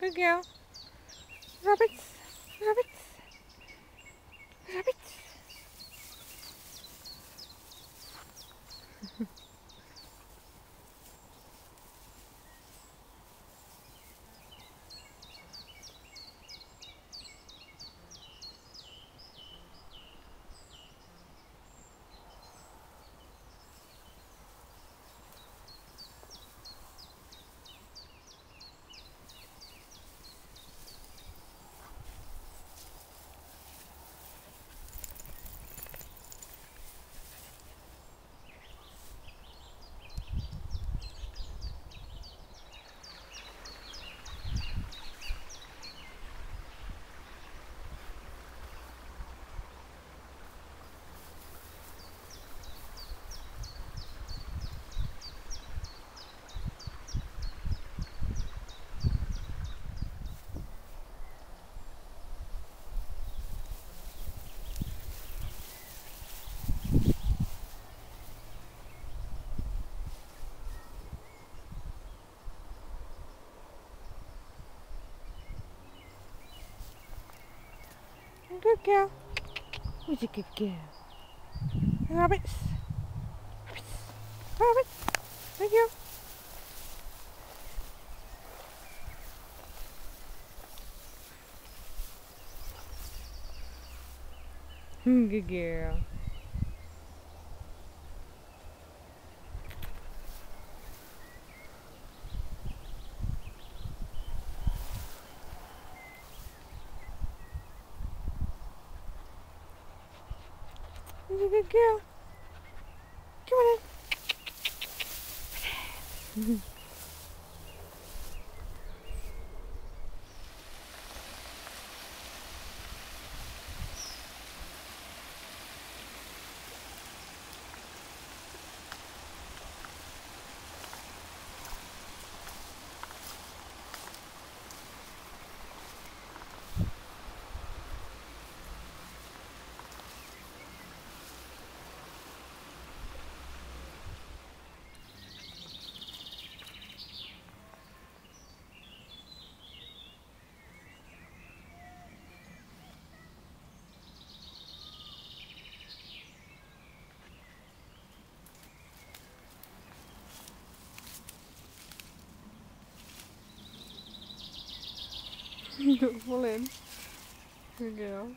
Good girl. Rabbits. Rabbits. Rabbits. Good girl. Who's a good girl? Rabbits. Rabbits. Rabbits. Good girl. Good girl. He's a good girl. Come on in. Don't fall in. Good girl.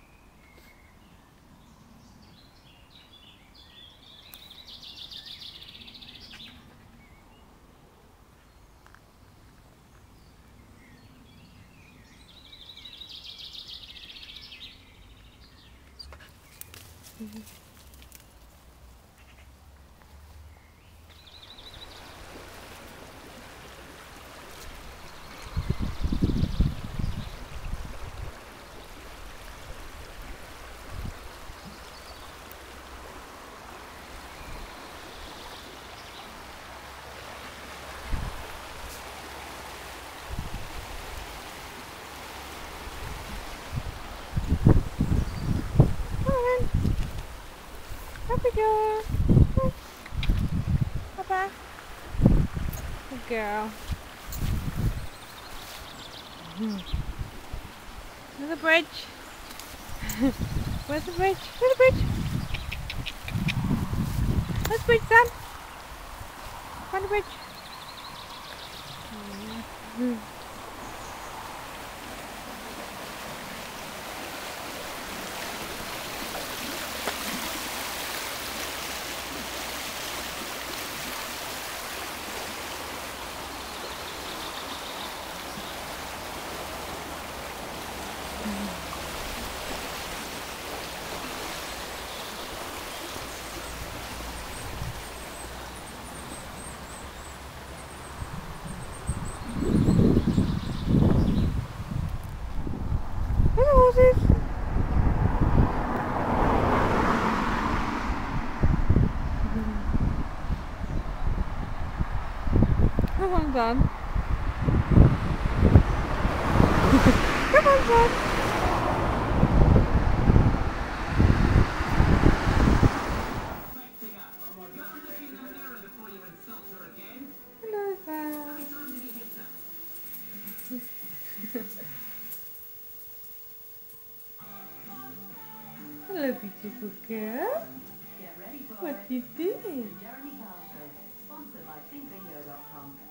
Up we go. Papa. Good girl. Where's the bridge? Where's the bridge? Where's the bridge? Where's the bridge, Sam? Find the bridge. Come on, son. Come on, son. Hello, son. You good girl? Get ready for What it. you The doing? Jeremy Kyle Show, sponsored by ThinkBingo.com.